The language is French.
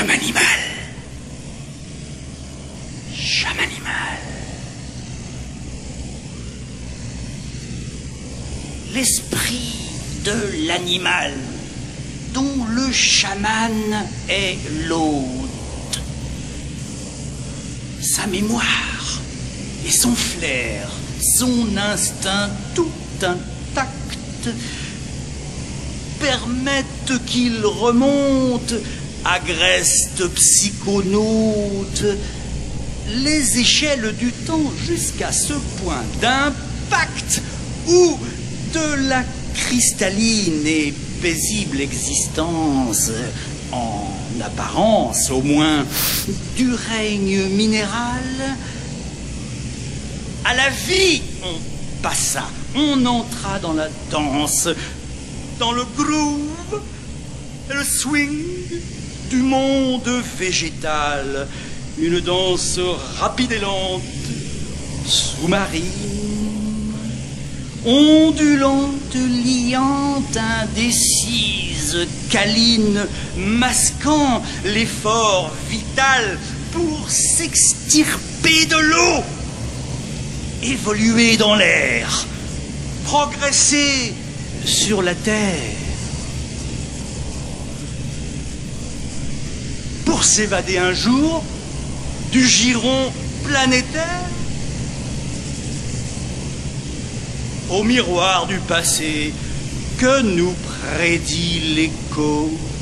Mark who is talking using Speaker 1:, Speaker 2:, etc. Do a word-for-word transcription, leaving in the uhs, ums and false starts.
Speaker 1: Chamanimal. Chamanimal. L'esprit de l'animal dont le chaman est l'hôte. Sa mémoire et son flair, son instinct tout intact permettent qu'il remonte, agreste psychonaute, les échelles du temps jusqu'à ce point d'impact où de la cristalline et paisible existence, en apparence au moins, du règne minéral, à la vie on passa, on entra dans la danse, dans le groove, le swing du monde végétal, une danse rapide et lente, sous-marine, ondulante, liante, indécise, câline, masquant l'effort vital pour s'extirper de l'eau, évoluer dans l'air, progresser sur la terre, pour s'évader un jour du giron planétaire au miroir du passé que nous prédit l'écho.